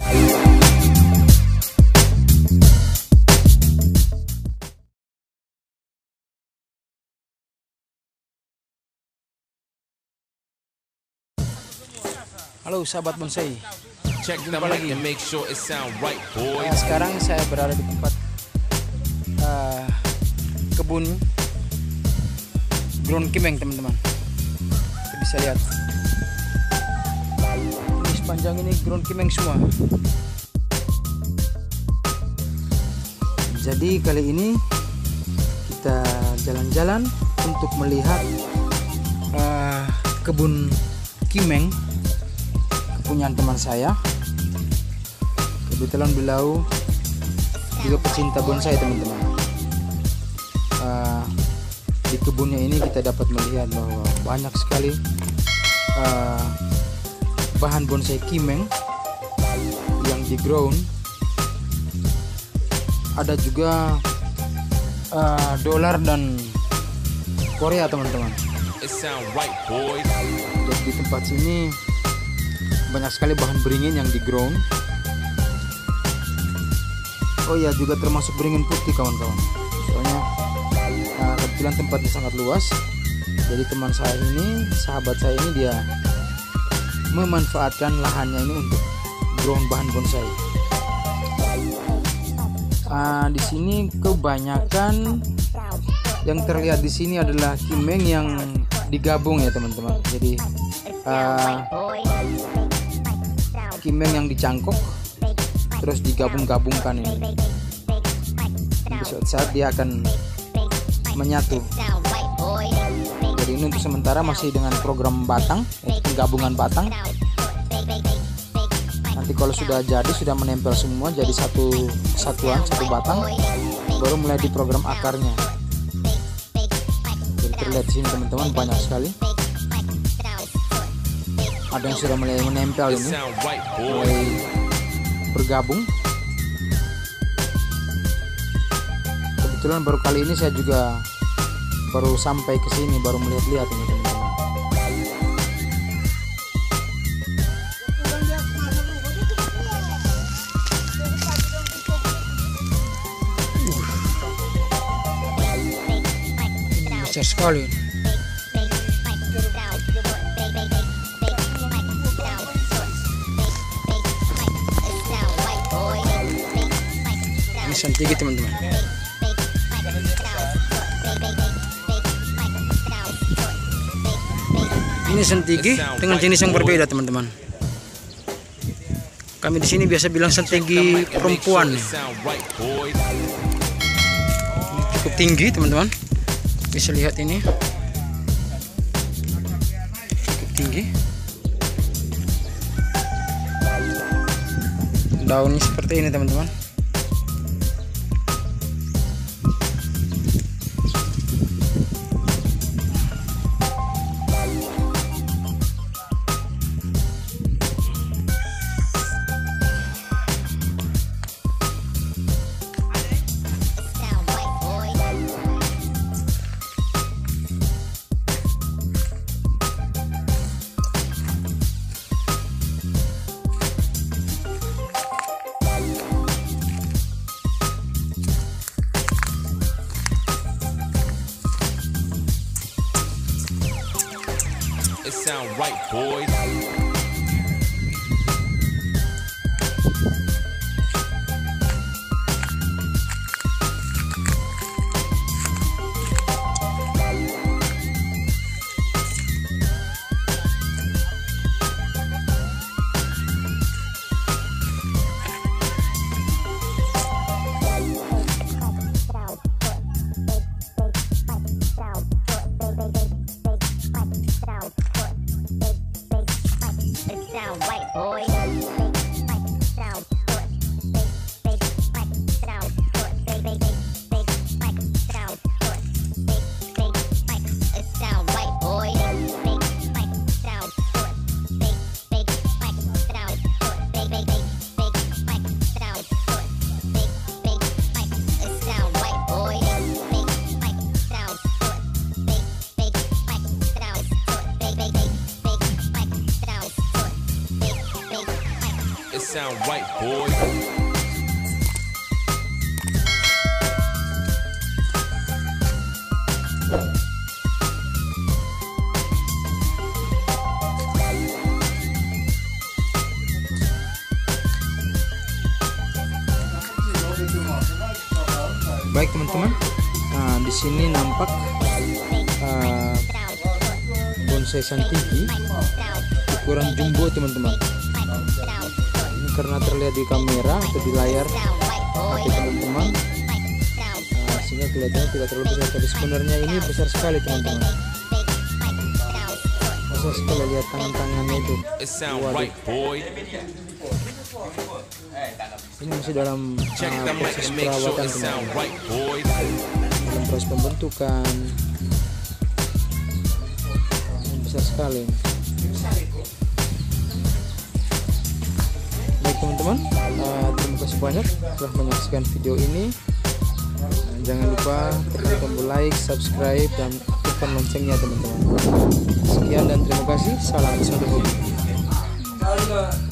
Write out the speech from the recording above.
Halo sahabat bonsai, jumpa lagi. Sekarang saya berada di tempat kebun ground kimeng, teman-teman. Kita bisa lihat ini sepanjang ini ground kimeng semua. Jadi kali ini kita jalan-jalan untuk melihat kebun kimeng punyaan teman saya. Kebetulan beliau juga pecinta bonsai, teman-teman. Di kebunnya ini kita dapat melihat bahwa banyak sekali bahan bonsai kimeng yang di ground. Ada juga dolar dan Korea, teman-teman. Jadi di tempat sini banyak sekali bahan beringin yang di ground. Oh iya, juga termasuk beringin putih, kawan-kawan. Soalnya kebetulan tempatnya sangat luas. Jadi teman saya ini, sahabat saya ini, dia memanfaatkan lahannya ini untuk ground bahan bonsai. Di sini kebanyakan yang terlihat di sini adalah kimeng yang digabung ya, teman-teman. Jadi kimeng yang dicangkok terus digabung-gabungkan ini. Suatu saat dia akan menyatu. Jadi ini untuk sementara masih dengan program batang, penggabungan batang. Nanti kalau sudah jadi, sudah menempel semua jadi satu kesatuan, satu batang, baru mulai di program akarnya. Jadi terlihat di sini, teman-teman, banyak sekali. Ada yang sudah mulai menempel ini, mulai bergabung. Kebetulan baru kali ini saya juga baru sampai ke sini, baru melihat-lihat ini, teman-teman. Besar sekali. Ini santigi, teman-teman. Ini santigi dengan jenis yang berbeda, teman-teman. Kami di sini biasa bilang santigi perempuan. Ini cukup tinggi, teman-teman. Bisa lihat ini. Cukup tinggi. Daunnya seperti ini, teman-teman. It sound right, boys. right, boys. Baik teman-teman, nah di sini nampak bonsai santiki ukuran jumbo teman-teman. Ini karena terlihat di kamera atau di layar HP teman-teman, sehingga kelihatannya tidak terlalu besar, tapi sebenarnya ini besar sekali teman-teman. Besar sekali, lihat tangan-tangannya itu. It sound right, boy. Ini masih dalam Check the mic proses and make sure perawatan it sound teman-teman. right, boys. Dalam proses pembentukan. Ini besar sekali. Baik teman-teman, terima kasih banyak telah menyaksikan video ini. Jangan lupa tekan tombol like, subscribe, dan aktifkan loncengnya teman-teman. Sekian dan terima kasih. Salam satu hobi.